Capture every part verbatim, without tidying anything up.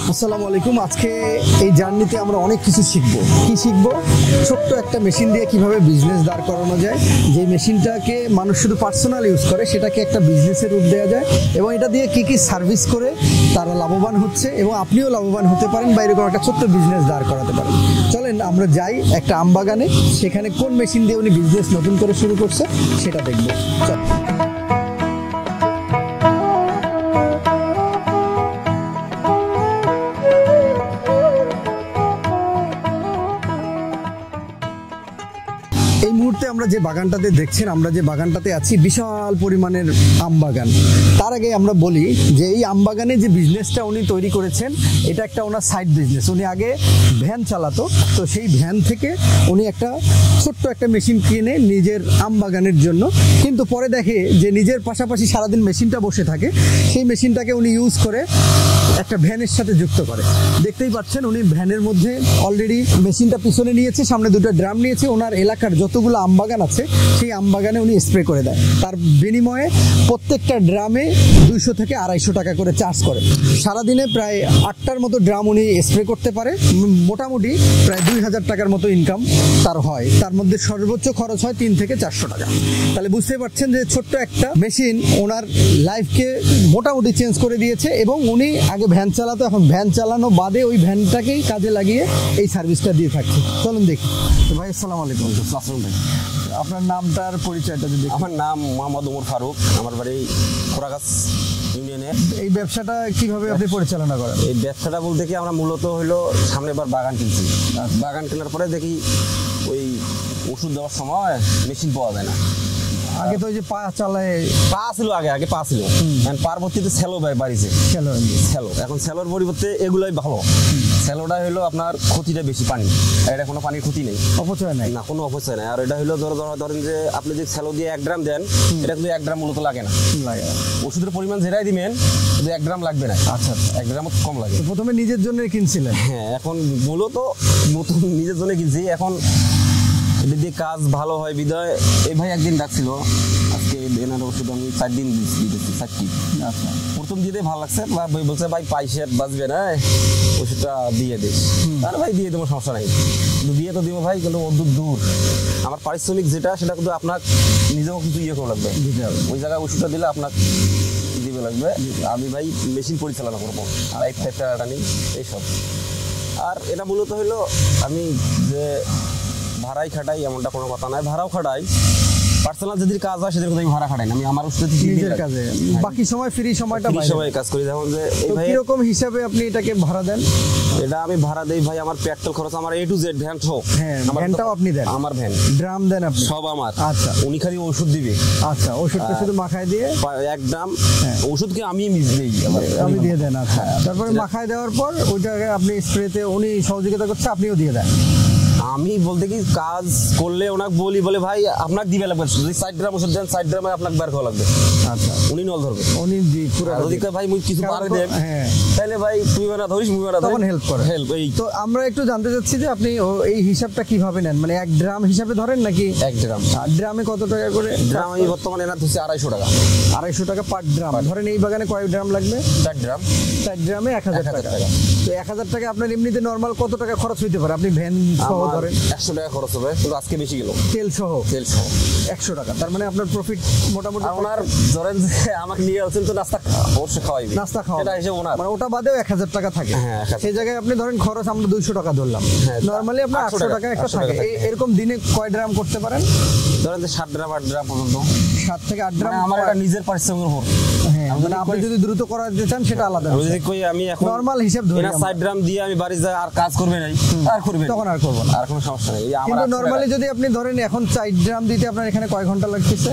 আসসালামু আলাইকুম। আজকে এই জার্নিতে আমরা অনেক কিছু শিখবো। কি শিখবো? ছোট্ট একটা মেশিন দিয়ে কিভাবে বিজনেস দাঁড় করানো যায়, যে মেশিনটাকে মানুষ শুধু পার্সোনাল ইউজ করে সেটাকে একটা বিজনেসের রূপ দেওয়া যায়, এবং এটা দিয়ে কি কি সার্ভিস করে তারা লাভবান হচ্ছে এবং আপনিও লাভবান হতে পারেন বা এরকম একটা ছোট্ট বিজনেস দাঁড় করাতে পারেন। চলেন আমরা যাই একটা আম বাগানে, সেখানে কোন মেশিন দিয়ে উনি বিজনেস নতুন করে শুরু করছে সেটা দেখবো। চল। এই মুহূর্তে আমরা যে বাগানটাতে দেখছেন, আমরা যে বাগানটাতে আছি বিশাল পরিমাণের আম বাগান। তার আগে আমরা বলি যে এই আম বাগানে যে বিজনেসটা উনি তৈরি করেছেন এটা একটা ওনার সাইড বিজনেস। উনি আগে ভ্যান চালাতো, তো সেই ভ্যান থেকে উনি একটা ছোট্ট একটা মেশিন কিনে নিজের আম বাগানের জন্য, কিন্তু পরে দেখে যে নিজের পাশাপাশি সারাদিন মেশিনটা বসে থাকে, সেই মেশিনটাকে উনি ইউজ করে একটা ভ্যানের সাথে যুক্ত করে। দেখতেই পাচ্ছেন উনি ভ্যানের মধ্যে অলরেডি মেশিনটা পিছনে নিয়েছে, সামনে দুটো ড্রাম নিয়েছে। ওনার এলাকার যতগুলো আম বাগান আছে সেই আম বাগানে উনি স্প্রে করে দেয়। তার বিনিময়ে প্রত্যেকটা ড্রামে দুইশো থেকে আড়াইশো টাকা করে চার্জ করে। সারাদিনে প্রায় আটটার মতো ড্রাম উনি স্প্রে করতে পারে। মোটামুটি প্রায় দুই হাজার টাকার মতো ইনকাম তার হয়। তার মধ্যে সর্বোচ্চ খরচ হয় তিন থেকে চারশো টাকা। তাহলে বুঝতেই পারছেন যে ছোট্ট একটা মেশিন ওনার লাইফকে মোটামুটি চেঞ্জ করে দিয়েছে। এবং উনি আগে ভ্যান চালাতো, এখন ভ্যান চালানো বাদে ওই ভ্যানটাকেই কাজে লাগিয়ে এই সার্ভিসটা দিয়ে থাকছে। চলুন দেখি। তো ভাই আসসালামু আলাইকুম। আসসালাম ভাই। আপনার নামটার পরিচয়টা যদি। আমার নাম মোহাম্মদ ওমর ফারুক, আমার বাড়ি খোরাগাছ ইউনিয়নে। এই ব্যবসাটা কিভাবে আপনি পরিচালনা করেন? এই ব্যবসাটা বলতে কি আমরা মূলত হইলো সামনে বার বাগান কিনছি। বাগান কেনার পরে দেখি ওই ওষুধ দেওয়ার সময় মেশিন পাওয়া যায় না। আগে তো ওই যে পা চালায় পা ছিল, আগে আগে পা ছিল, পরবর্তীতে স্যালো বাড়িছে। স্যালো স্যালো এখন স্যালোর পরিবর্তে এগুলোই ভালো। স্যালোটা হলো আপনার ক্ষতিটা বেশি, পানি, এটা কোনো পানির ক্ষতি নেই, অপচয় নাই, না কোনো অপচয় নাই। আর এটা হলো ধরো ধরেন যে আপনি যে স্যালো দিয়ে এক গ্রাম দেন, এটা কিন্তু এক গ্রাম মূলত লাগে না। লাগে ওষুধের পরিমাণ যেটাই দিবেন কিন্তু এক গ্রাম লাগবে না। আচ্ছা, এক গ্রাম কম লাগে। প্রথমে নিজের জন্য কিনছিলেন? হ্যাঁ, এখন মূলত নতুন নিজের জন্য কিনছি। এখন এটা দিয়ে কাজ ভালো হয় বিদায়। এই ভাই একদিন ডাকছিল, আজকে এনার ওষুধ আমি চার দিন দিতেছি, চারটি। আচ্ছা, প্রথম দিতে ভালো লাগছে, ভাই বলছে ভাই পাইসের বাঁচবে না, ওষুধটা দিয়ে দিস। তাহলে ভাই দিয়ে দেবো, সমস্যা নাই, কিন্তু দিয়ে তো দিব ভাই, কিন্তু অদূর দূর আমার পারিশ্রমিক যেটা সেটা কিন্তু আপনার নিজেও কিন্তু ইয়ে করে লাগবে, ওই জায়গায় ওষুধটা দিলে আপনার দিবে লাগবে। আমি ভাই মেশিন পরিচালনা করবো, লাইফ টাইপটা নিই এইসব। আর এটা মূলত হইলো আমি যে ভাড়াই খাটাই এমনটা কোনো কথা নাই, ভাড়াও খাটাই। পার্সোনাল যদি কাজ হয় সেদের আমি ভাড়া খাটাই না, আমি আমার ওষুধ নিজের কাজে, বাকি সময় ফ্রি সময়টা ফ্রি সময় কাজ করি। যেমন যে এই ভাই কিরকম হিসাবে আপনি এটাকে ভাড়া দেন? এটা আমি ভাড়া দেই ভাই, আমার পেট্রোল খরচ, আমার এ টু জেড ভ্যান সহ। হ্যাঁ, ভ্যানটাও আপনি দেন? আমার ভ্যান, ড্রাম দেন আপনি? সব আমার। আচ্ছা, উনি খালি ওষুধ দিবে। আচ্ছা, ওষুধটা শুধু মাখায় দিয়ে এক ড্রাম ওষুধকে আমি দিই, আমি দিয়ে দেন। আচ্ছা, তারপরে মাখায় দেওয়ার পর ওই জায়গায় আপনি স্প্রেতে উনি সহযোগিতা করছে, আপনিও দিয়ে দেন? আমি বলতে কি কাজ করলে ওনাকে বলি, বলে ভাই আপনাকে দিবে লাগবে, যদি ষাট গ্রাম ওষুধ দেন ষাট গ্রামে আপনাকে বের করা লাগবে। আচ্ছা, উনি নল ধরবে, উনি পুরো যদি ভাই মুই কিছু পারে দেন, হ্যাঁ তাহলে ভাই তুই না ধরিস, মুই না তখন হেল্প করে। হেল্প এই তো আমরা একটু জানতে চাচ্ছি যে আপনি এই হিসাবটা কিভাবে নেন, মানে এক ড্রাম হিসাবে ধরেন নাকি? এক ড্রাম। ড্রামে কত টাকা করে? ড্রাম আমি বর্তমানে এনার হচ্ছে আড়াইশো টাকা। আড়াইশো টাকা পার ড্রাম। ধরেন এই বাগানে কয় ড্রাম লাগবে? চার ড্রাম। চার ড্রামে এক হাজার টাকা। তো এক হাজার টাকা আপনার এমনিতে নর্মাল কত টাকা খরচ হইতে পারে? আপনি ভ্যান সহ ধরেন একশো টাকা খরচ হবে, কিন্তু আজকে বেশি গেল। তেল সহ? তেল সহ একশো টাকা। তার মানে আপনার প্রফিট মোটামুটি ওনার ধরেন যে আমাকে নিয়ে আসছেন তো নাস্তা অবশ্যই খাওয়াইবে, নাস্তা খাওয়া এটা হিসেবে ওনার, মানে ওটা বাদেও এক হাজার টাকা থাকে। হ্যাঁ, সেই জায়গায় আপনি ধরেন খরচ আমরা দুইশো টাকা ধরলাম, নর্মালি আপনার আটশো টাকা একটা থাকে। এরকম দিনে কয় ড্রাম করতে পারেন? ধরেন যে সাত ড্রাম আট ড্রাম পর্যন্ত। সাত থেকে আট ড্রাম আমার এটা নিজের পারিশ্রমিকের উপর। হ্যাঁ, মানে আপনি যদি দ্রুত করাতে চান সেটা আলাদা। যদি কই আমি এখন নরমাল হিসাব ধরে না ষাট গ্রাম দিয়ে আমি বাড়ি যাই আর কাজ করবে নাই, আর করবে তখন আর করব না, আর কোনো সমস্যা নেই। কিন্তু নরমালি যদি আপনি ধরেন এখন চার ড্রাম দিতে আপনার এখানে কয় ঘন্টা লাগতেছে?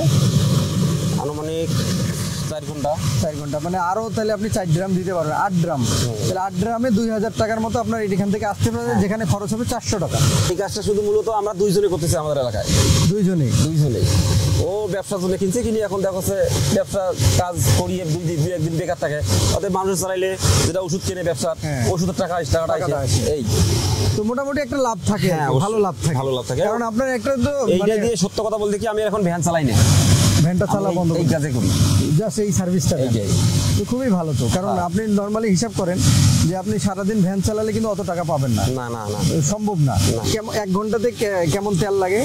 আনুমানিক চার ঘন্টা। চার ঘন্টা মানে আরো, তাহলে আপনি চার ড্রাম দিতে পারবেন, আট ড্রাম। তাহলে আট ড্রামে দুই হাজার টাকার মতো আপনার এখান থেকে আসতে পারে, যেখানে খরচ হবে চারশো টাকা। এই কাজটা শুধু মূলত আমরা দুইজনে করতেছি আমাদের এলাকায়। দুইজনেই? দুইজনেই। ও ব্যবসার জন্য কিনছে, কিনি এখন দেখো ব্যবসা কাজ করিয়ে দুই দিন দুই একদিন বেকার থাকে, ওদের মানুষ চালাইলে যেটা ওষুধ কিনে ব্যবসার ওষুধের টাকা টাকাটা এই তো মোটামুটি একটা লাভ থাকে, ভালো লাভ থাকে, ভালো লাভ থাকে। কারণ আপনার একটা তো এইটা দিয়ে সত্য কথা বলতে কি আমি এখন ভ্যান চালাই না, ভ্যানটা চালা বন্ধ এই কাজে করি, জাস্ট এই সার্ভিসটা এইটাই। তো খুবই ভালো তো, কারণ আপনি নর্মালি হিসাব করেন যে আপনি সারাদিন ভ্যান চালালে কিন্তু অত টাকা পাবেন না, না না না সম্ভব না। কেমন এক ঘন্টাতে কে- কেমন তেল লাগে?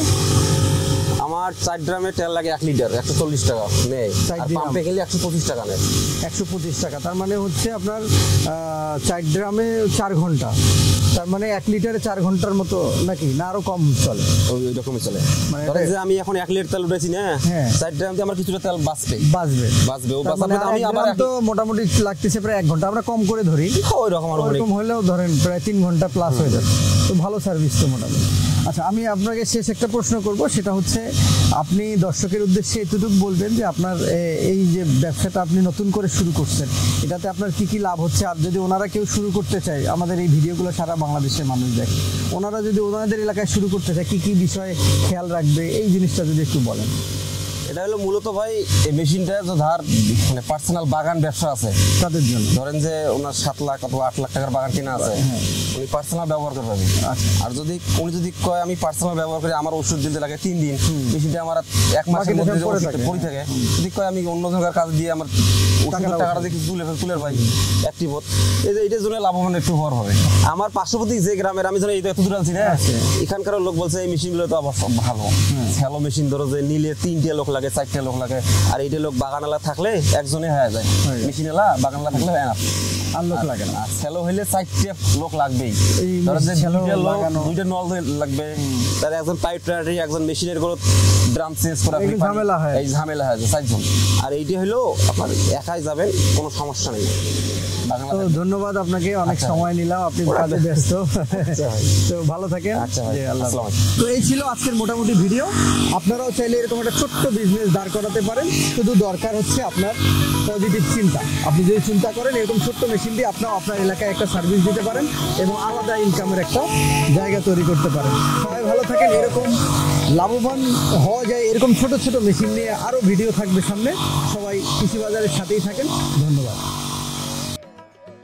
আমার চার ড্রামে তেল লাগে এক লিটার একশো চল্লিশ টাকা নেয়, চার আর ড্রাম? পাম্পে গেলে একশো পঁচিশ টাকা নেয়। একশো পঁচিশ টাকা, তার মানে হচ্ছে আপনার আহ, চার ড্রামে চার ঘন্টা, তার মানে এক লিটারে চার ঘন্টার মতো নাকি, না আরো কম চলে? ওই ওই রকমই চলে। মানে ধরেন এটা- যে আমি এখন এক লিটার তেল উঠেছি না, হ্যাঁ। চার ড্রাম দিয়ে আমার কিছুটা তেল বাঁচবে বাঁচবে বাঁচবে ও তার মানে বাঁচাবে, আমি এক আবার গ্রাম এক- তো মোটামুটি লাগতেছে প্রায় এক ঘন্টা, আমরা কম করে ধরি, ওই রকম আর ওরকম হলেও ধরেন প্রায় তিন ঘন্টা প্লাস হয়ে যাচ্ছে, তো ভালো সার্ভিস তো মোটামুটি। আচ্ছা, আমি আপনাকে শেষ একটা প্রশ্ন করব, সেটা হচ্ছে আপনি দর্শকের উদ্দেশ্যে এতটুকু বলবেন যে আপনার এ- এই যে ব্যবসাটা আপনি নতুন করে শুরু করছেন, এটাতে আপনার কি কি লাভ হচ্ছে, আর যদি ওনারা কেউ শুরু করতে চায়, আমাদের এই ভিডিওগুলো সারা বাংলাদেশের মানুষ দেখে, ওনারা যদি ওনাদের এলাকায় শুরু করতে চায় কি কি বিষয়ে খেয়াল রাখবে, এই জিনিসটা যদি একটু বলেন। এটা হলো মূলত ভাই এই মেশিনটা যে ধার মানে পার্সোনাল বাগান ব্যবসা আছে তাদের জন্য ধরেন যে ওনার সাত লাখ অথবা আট লাখ টাকার বাগান কিনা আছে, উনি পার্সোনাল ব্যবহার করতে পারবে। আর যদি উনি যদি কয় আমি পার্সোনাল ব্যবহার করি, আমার ওষুধ দিতে লাগে তিন দিন, মেশিনটা আমার এক মাসের বাকিটা মধ্যে সব পড়ে ওষুধটা থাকে। পড়ে থাকে, যদি কয় আমি অন্য জায়গার কাজ দিয়ে আমার ওষুধের টাকাটা টাকাটা দিয়ে কিছু তুলে ফেল- তুলে পাই অ্যাক্টিভ হত, এই যে এটার জন্য লাভবান একটু হওয়ার হবে। আমার পার্শ্ববর্তী যে গ্রামের আমি ধরো এই তো এত দূর আছি না, এখানকার লোক বলছে এই মেশিনগুলো তো আবার সব ভালো, শ্যালো মেশিন ধরো যে নিলে তিনটে লোক লাগে চারটে লোক লাগে, আর এইটা লোক বাগানালা থাকলে একজনে হয়ে যায়, হয়ে যায়। মেশিনালা বাগানালা থাকলে হয় না, আর লোক লাগে না। আর শ্যালো হইলে চারটে লোক লাগবেই, এই ধরো যে শ্যালো দুইটা লোক লাগানো। দুইটা নল লাগবে, তার একজন পাইপ টানারি, একজন মেশিনের গুলো ড্রাম চেঞ্জ করা, এগুলো ঝামেলা হয়। এই ঝামেলা হয় যে চারজন, আর এইটা হলো আপনার একাই যাবেন, কোনো সমস্যা নেই। বাগানলা তো থাকলে- ধন্যবাদ আপনাকে, অনেক আচ্ছা সময় নিলাম, আপনি ওরা- কাজে ব্যস্ত, আচ্ছা ভাই। তো ভালো থাকেন। আচ্ছা ভাই, জি, আল্লাহ হাফেজ। আসসালামু আলাইকুম। তো এই ছিল আজকের মোটামুটি ভিডিও। আপনারাও চাইলে এরকম একটা ছোট্ট বিজনেস দাঁড় করাতে পারেন, শুধু দরকার হচ্ছে আপনার পজিটিভ চিন্তা। আপনি যদি চিন্তা করেন এরকম ছোট্ট মেশিন দিয়ে আপনার আপনার এলাকায় একটা সার্ভিস দিতে পারেন এবং আলাদা ইনকামের একটা জায়গা তৈরি করতে পারেন। সবাই ভালো থাকেন, এরকম লাভবান হওয়া যায় এরকম ছোট ছোট মেশিন নিয়ে আরও ভিডিও থাকবে সামনে। সবাই কৃষি বাজারের সাথেই থাকেন, ধন্যবাদ।